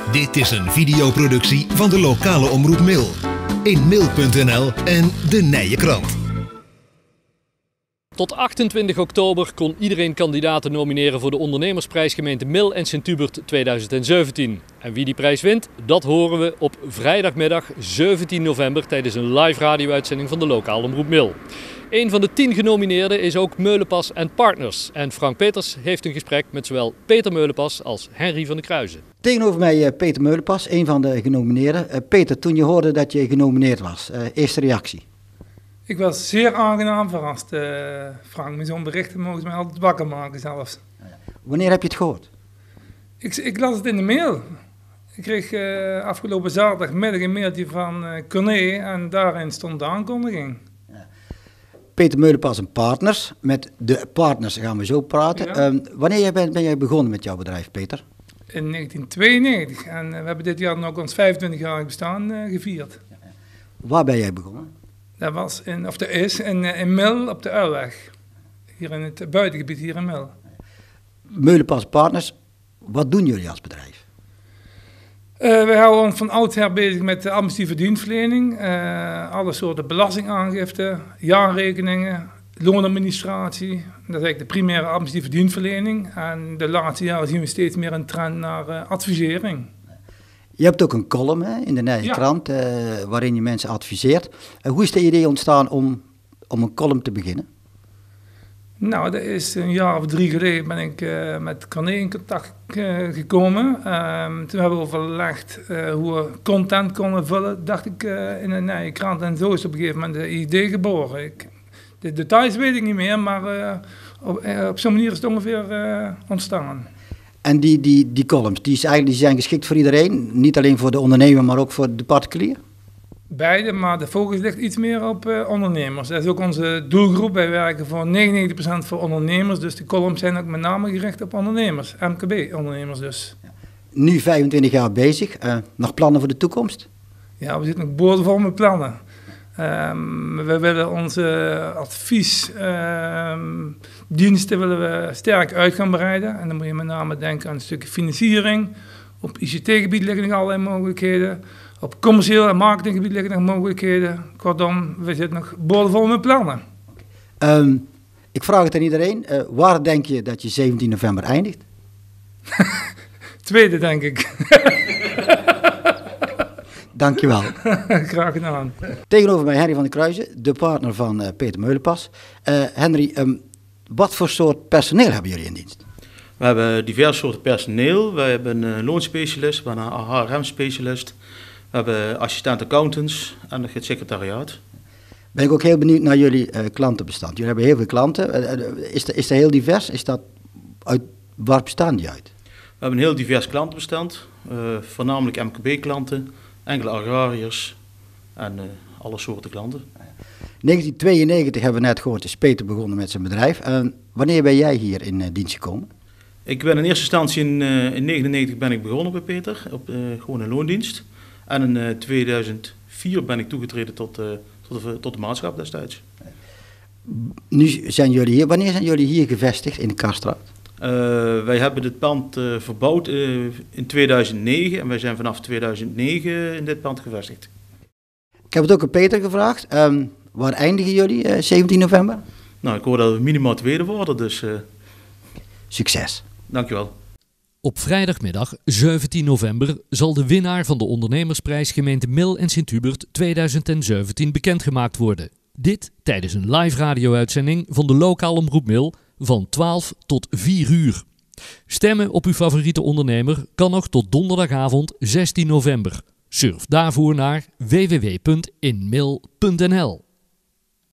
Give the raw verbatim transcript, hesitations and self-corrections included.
Dit is een videoproductie van de lokale omroep Mil. In mil punt n l en de Nijenkrant. Tot achtentwintig oktober kon iedereen kandidaten nomineren voor de ondernemersprijs gemeente Mil en Sint-Hubert tweeduizend zeventien. En wie die prijs wint, dat horen we op vrijdagmiddag zeventien november tijdens een live radio-uitzending van de lokale omroep Mil. Een van de tien genomineerden is ook Meulenpas en Partners. En Frank Peters heeft een gesprek met zowel Peter Meulenpas als Henry van der Kruijzen. Tegenover mij uh, Peter Meulenpas, een van de genomineerden. Uh, Peter, toen je hoorde dat je genomineerd was, uh, eerste reactie? Ik was zeer aangenaam verrast, uh, Frank. Met zo'n berichten mogen ze mij altijd wakker maken zelfs. Wanneer heb je het gehoord? Ik, ik las het in de mail. Ik kreeg uh, afgelopen zaterdagmiddag een mailtje van uh, Corné en daarin stond de aankondiging. Peter Meulenpas en Partners. Met de partners gaan we zo praten. Ja. Uh, wanneer ben, ben jij begonnen met jouw bedrijf, Peter? In negentien tweeënnegentig. En uh, we hebben dit jaar nog ons vijfentwintigjarig bestaan uh, gevierd. Waar ben jij begonnen? Dat was in, of dat is in, in Mil op de Uilweg. Hier in het buitengebied, hier in Mil. Meulenpas Partners, wat doen jullie als bedrijf? Uh, wij houden ons van oudsher bezig met de administratieve dienstverlening. Uh, alle soorten belastingaangifte, jaarrekeningen, loonadministratie. Dat is eigenlijk de primaire administratieve dienstverlening. En de laatste jaren zien we steeds meer een trend naar uh, advisering. Je hebt ook een column hè, in de Nijenkrant, ja. uh, waarin je mensen adviseert. Uh, hoe is het idee ontstaan om, om een column te beginnen? Nou, dat is een jaar of drie geleden ben ik uh, met Corné in contact uh, gekomen. Uh, toen hebben we overlegd uh, hoe we content konden vullen, dacht ik, uh, in de Nijenkrant. En zo is op een gegeven moment de idee geboren. Ik, de details weet ik niet meer, maar uh, op, uh, op zo'n manier is het ongeveer uh, ontstaan. En die, die, die columns, die, is eigenlijk, die zijn geschikt voor iedereen? Niet alleen voor de ondernemer, maar ook voor de particulier? Beide, maar de focus ligt iets meer op uh, ondernemers. Dat is ook onze doelgroep. Wij werken voor negenennegentig procent voor ondernemers. Dus de columns zijn ook met name gericht op ondernemers. M K B-ondernemers dus. Ja. Nu vijfentwintig jaar bezig. Uh, nog plannen voor de toekomst? Ja, we zitten nog boordevol met plannen. Um, we willen onze adviesdiensten um, willen we sterk uit gaan breiden. En dan moet je met name denken aan een stukje financiering. Op I C T-gebied liggen nog allerlei mogelijkheden. Op commercieel en marketinggebied liggen nog mogelijkheden. Kortom, we zitten nog boordevol met plannen. Um, ik vraag het aan iedereen. Uh, waar denk je dat je zeventien november eindigt? Tweede, denk ik. Dankjewel. Graag gedaan. Tegenover mij Henry van der Kruijzen, de partner van uh, Peter Meulenpas. Uh, Henry, um, wat voor soort personeel hebben jullie in dienst? We hebben diverse soorten personeel. We hebben een loonspecialist, we hebben een H R M-specialist. We hebben assistent-accountants en het secretariaat. Ben ik ook heel benieuwd naar jullie uh, klantenbestand. Jullie hebben heel veel klanten. Uh, uh, is, dat, is dat heel divers? Is dat uit, waar bestaan die uit? We hebben een heel divers klantenbestand. Uh, voornamelijk M K B-klanten, enkele agrariërs en uh, alle soorten klanten. negentien tweeënnegentig hebben we net gehoord, is Peter begonnen met zijn bedrijf. Uh, wanneer ben jij hier in uh, dienst gekomen? Ik ben in eerste instantie in negentien negenennegentig ben ik begonnen bij Peter, op uh, gewoon een loondienst. En in uh, tweeduizend vier ben ik toegetreden tot, uh, tot, de, tot de maatschap destijds. Nu zijn jullie hier. Wanneer zijn jullie hier gevestigd in de Karstraat? Uh, wij hebben dit pand uh, verbouwd uh, in tweeduizend negen en wij zijn vanaf tweeduizend negen in dit pand gevestigd. Ik heb het ook aan Peter gevraagd. Um, waar eindigen jullie uh, zeventien november? Nou, ik hoor dat we minimaal tweede worden, dus... Uh... Succes. Dankjewel. Op vrijdagmiddag zeventien november zal de winnaar van de ondernemersprijs gemeente Mil en Sint-Hubert tweeduizend zeventien bekendgemaakt worden. Dit tijdens een live radio-uitzending van de lokale omroep Mil van twaalf tot vier uur. Stemmen op uw favoriete ondernemer kan nog tot donderdagavond zestien november. Surf daarvoor naar w w w punt in mil punt n l.